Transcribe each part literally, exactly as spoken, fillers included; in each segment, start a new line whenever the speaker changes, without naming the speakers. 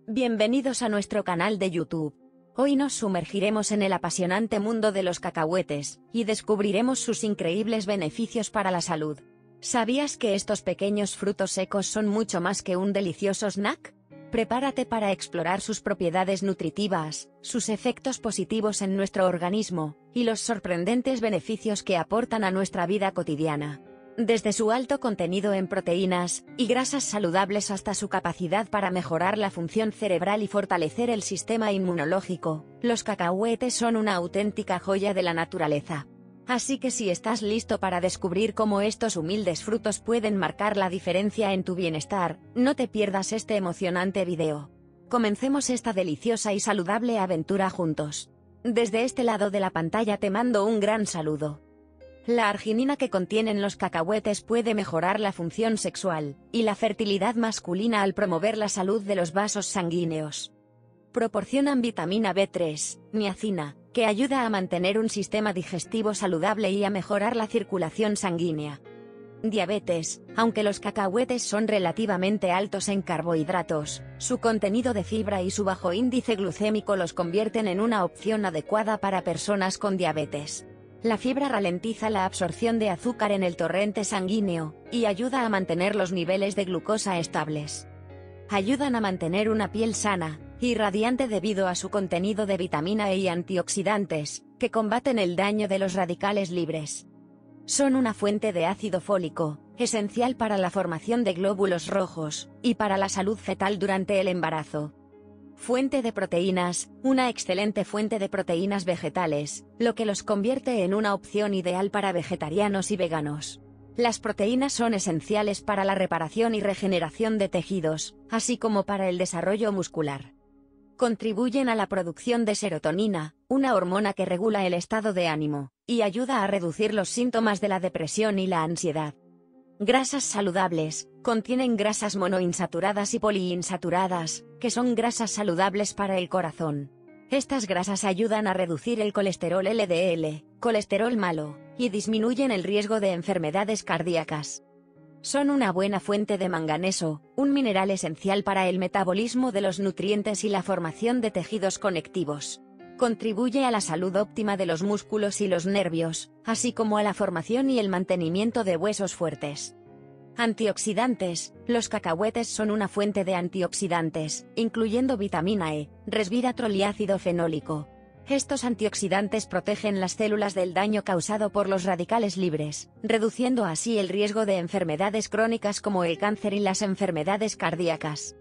Bienvenidos a nuestro canal de YouTube. Hoy nos sumergiremos en el apasionante mundo de los cacahuetes, y descubriremos sus increíbles beneficios para la salud. ¿Sabías que estos pequeños frutos secos son mucho más que un delicioso snack? Prepárate para explorar sus propiedades nutritivas, sus efectos positivos en nuestro organismo, y los sorprendentes beneficios que aportan a nuestra vida cotidiana. Desde su alto contenido en proteínas y grasas saludables hasta su capacidad para mejorar la función cerebral y fortalecer el sistema inmunológico, los cacahuetes son una auténtica joya de la naturaleza. Así que si estás listo para descubrir cómo estos humildes frutos pueden marcar la diferencia en tu bienestar, no te pierdas este emocionante video. Comencemos esta deliciosa y saludable aventura juntos. Desde este lado de la pantalla te mando un gran saludo. La arginina que contienen los cacahuetes puede mejorar la función sexual y la fertilidad masculina al promover la salud de los vasos sanguíneos. Proporcionan vitamina B tres, niacina, que ayuda a mantener un sistema digestivo saludable y a mejorar la circulación sanguínea. Diabetes. Aunque los cacahuetes son relativamente altos en carbohidratos, su contenido de fibra y su bajo índice glucémico los convierten en una opción adecuada para personas con diabetes. La fibra ralentiza la absorción de azúcar en el torrente sanguíneo, y ayuda a mantener los niveles de glucosa estables. Ayudan a mantener una piel sana y radiante debido a su contenido de vitamina E y antioxidantes, que combaten el daño de los radicales libres. Son una fuente de ácido fólico, esencial para la formación de glóbulos rojos, y para la salud fetal durante el embarazo. Fuente de proteínas, una excelente fuente de proteínas vegetales, lo que los convierte en una opción ideal para vegetarianos y veganos. Las proteínas son esenciales para la reparación y regeneración de tejidos, así como para el desarrollo muscular. Contribuyen a la producción de serotonina, una hormona que regula el estado de ánimo, y ayuda a reducir los síntomas de la depresión y la ansiedad. Grasas saludables. Contienen grasas monoinsaturadas y poliinsaturadas, que son grasas saludables para el corazón. Estas grasas ayudan a reducir el colesterol L D L, colesterol malo, y disminuyen el riesgo de enfermedades cardíacas. Son una buena fuente de manganeso, un mineral esencial para el metabolismo de los nutrientes y la formación de tejidos conectivos. Contribuye a la salud óptima de los músculos y los nervios, así como a la formación y el mantenimiento de huesos fuertes. Antioxidantes. Los cacahuetes son una fuente de antioxidantes, incluyendo vitamina E, resveratrol y ácido fenólico. Estos antioxidantes protegen las células del daño causado por los radicales libres, reduciendo así el riesgo de enfermedades crónicas como el cáncer y las enfermedades cardíacas.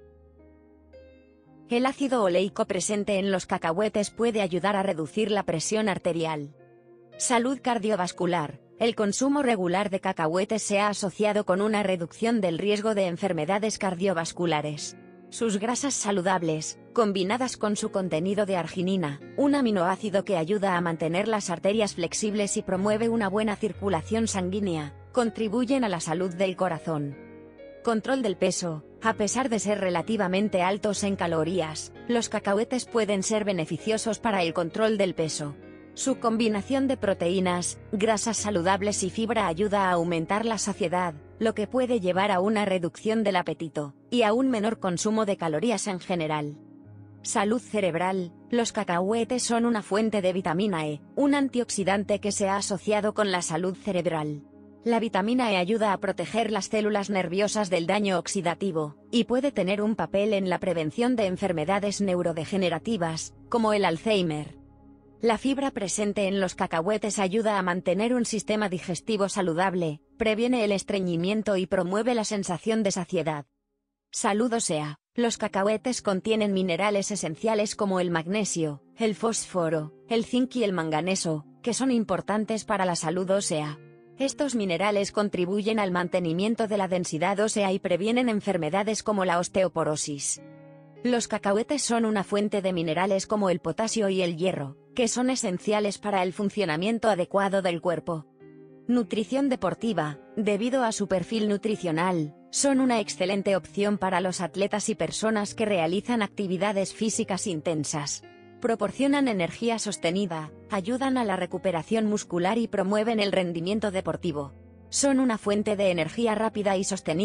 El ácido oleico presente en los cacahuetes puede ayudar a reducir la presión arterial. Salud cardiovascular. El consumo regular de cacahuetes se ha asociado con una reducción del riesgo de enfermedades cardiovasculares. Sus grasas saludables, combinadas con su contenido de arginina, un aminoácido que ayuda a mantener las arterias flexibles y promueve una buena circulación sanguínea, contribuyen a la salud del corazón. Control del peso. A pesar de ser relativamente altos en calorías, los cacahuetes pueden ser beneficiosos para el control del peso. Su combinación de proteínas, grasas saludables y fibra ayuda a aumentar la saciedad, lo que puede llevar a una reducción del apetito, y a un menor consumo de calorías en general. Salud cerebral. Los cacahuetes son una fuente de vitamina E, un antioxidante que se ha asociado con la salud cerebral. La vitamina E ayuda a proteger las células nerviosas del daño oxidativo, y puede tener un papel en la prevención de enfermedades neurodegenerativas, como el Alzheimer. La fibra presente en los cacahuetes ayuda a mantener un sistema digestivo saludable, previene el estreñimiento y promueve la sensación de saciedad. Salud ósea. Los cacahuetes contienen minerales esenciales como el magnesio, el fósforo, el zinc y el manganeso, que son importantes para la salud ósea. Estos minerales contribuyen al mantenimiento de la densidad ósea y previenen enfermedades como la osteoporosis. Los cacahuetes son una fuente de minerales como el potasio y el hierro, que son esenciales para el funcionamiento adecuado del cuerpo. Nutrición deportiva. Debido a su perfil nutricional, son una excelente opción para los atletas y personas que realizan actividades físicas intensas. Proporcionan energía sostenida, ayudan a la recuperación muscular y promueven el rendimiento deportivo. Son una fuente de energía rápida y sostenida,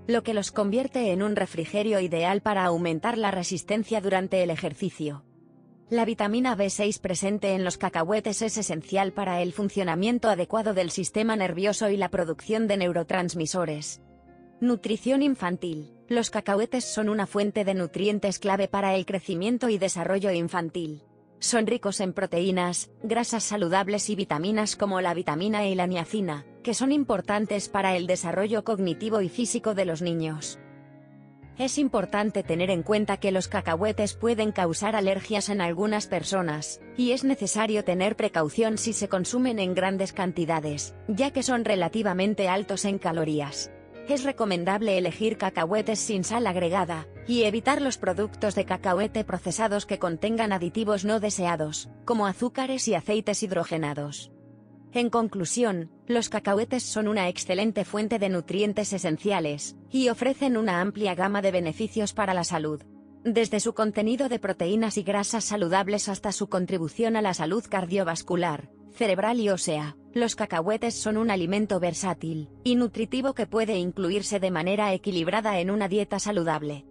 lo que los convierte en un refrigerio ideal para aumentar la resistencia durante el ejercicio. La vitamina B seis presente en los cacahuetes es esencial para el funcionamiento adecuado del sistema nervioso y la producción de neurotransmisores. Nutrición infantil. Los cacahuetes son una fuente de nutrientes clave para el crecimiento y desarrollo infantil. Son ricos en proteínas, grasas saludables y vitaminas como la vitamina E y la niacina, que son importantes para el desarrollo cognitivo y físico de los niños. Es importante tener en cuenta que los cacahuetes pueden causar alergias en algunas personas, y es necesario tener precaución si se consumen en grandes cantidades, ya que son relativamente altos en calorías. Es recomendable elegir cacahuetes sin sal agregada, y evitar los productos de cacahuete procesados que contengan aditivos no deseados, como azúcares y aceites hidrogenados. En conclusión, los cacahuetes son una excelente fuente de nutrientes esenciales, y ofrecen una amplia gama de beneficios para la salud. Desde su contenido de proteínas y grasas saludables hasta su contribución a la salud cardiovascular, cerebral y ósea, los cacahuetes son un alimento versátil y nutritivo que puede incluirse de manera equilibrada en una dieta saludable.